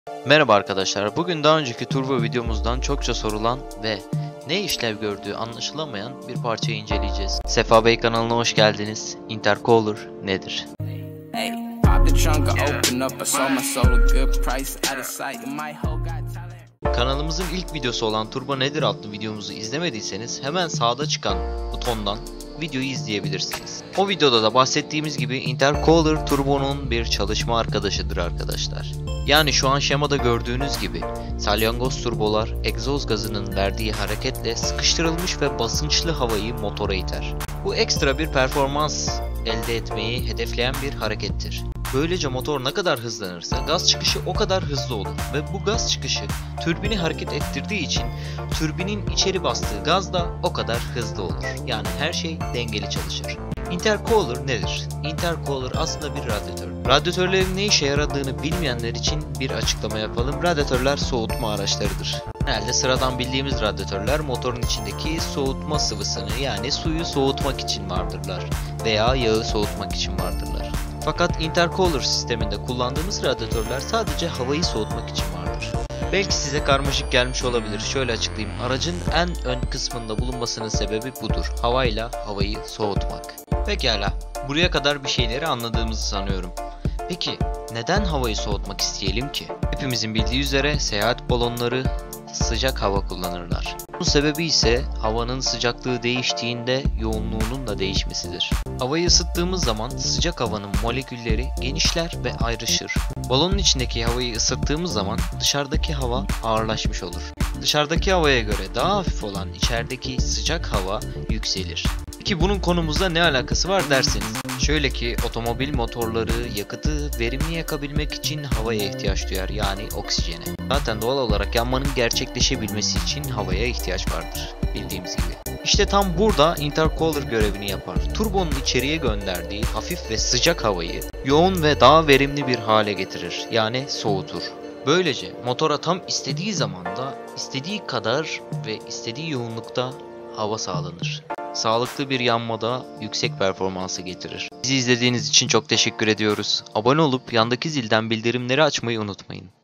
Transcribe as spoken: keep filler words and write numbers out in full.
Merhaba arkadaşlar. Bugün daha önceki turbo videomuzdan çokça sorulan ve ne işlev gördüğü anlaşılamayan bir parçayı inceleyeceğiz. Sefa Bey kanalına hoş geldiniz. Intercooler nedir? Kanalımızın ilk videosu olan Turbo Nedir adlı videomuzu izlemediyseniz hemen sağda çıkan butondan videoyu izleyebilirsiniz. O videoda da bahsettiğimiz gibi intercooler turbonun bir çalışma arkadaşıdır arkadaşlar. Yani şu an şemada gördüğünüz gibi salyangoz turbolar egzoz gazının verdiği hareketle sıkıştırılmış ve basınçlı havayı motora iter. Bu ekstra bir performans elde etmeyi hedefleyen bir harekettir. Böylece motor ne kadar hızlanırsa gaz çıkışı o kadar hızlı olur ve bu gaz çıkışı türbini hareket ettirdiği için türbinin içeri bastığı gaz da o kadar hızlı olur. Yani her şey dengeli çalışır. Intercooler nedir? Intercooler aslında bir radyatör. Radyatörlerin ne işe yaradığını bilmeyenler için bir açıklama yapalım. Radyatörler soğutma araçlarıdır. Genelde sıradan bildiğimiz radyatörler motorun içindeki soğutma sıvısını yani suyu soğutmak için vardırlar veya yağı soğutmak için vardırlar. Fakat intercooler sisteminde kullandığımız radyatörler sadece havayı soğutmak için vardır. Belki size karmaşık gelmiş olabilir. Şöyle açıklayayım. Aracın en ön kısmında bulunmasının sebebi budur. Havayla havayı soğutmak. Pekala. Buraya kadar bir şeyleri anladığımızı sanıyorum. Peki neden havayı soğutmak isteyelim ki? Hepimizin bildiği üzere seyahat balonları sıcak hava kullanırlar. Bunun sebebi ise havanın sıcaklığı değiştiğinde yoğunluğunun da değişmesidir. Havayı ısıttığımız zaman sıcak havanın molekülleri genişler ve ayrışır. Balonun içindeki havayı ısıttığımız zaman dışarıdaki hava ağırlaşmış olur. Dışarıdaki havaya göre daha hafif olan içerideki sıcak hava yükselir. Peki bunun konumuzla ne alakası var derseniz? Şöyle ki otomobil motorları yakıtı verimli yakabilmek için havaya ihtiyaç duyar, yani oksijene. Zaten doğal olarak yanmanın gerçekleşebilmesi için havaya ihtiyaç vardır bildiğimiz gibi. İşte tam burada intercooler görevini yapar. Turbonun içeriye gönderdiği hafif ve sıcak havayı yoğun ve daha verimli bir hale getirir, yani soğutur. Böylece motora tam istediği zamanda, istediği kadar ve istediği yoğunlukta hava sağlanır. Sağlıklı bir yanmada yüksek performansı getirir. Bizi izlediğiniz için çok teşekkür ediyoruz. Abone olup yandaki zilden bildirimleri açmayı unutmayın.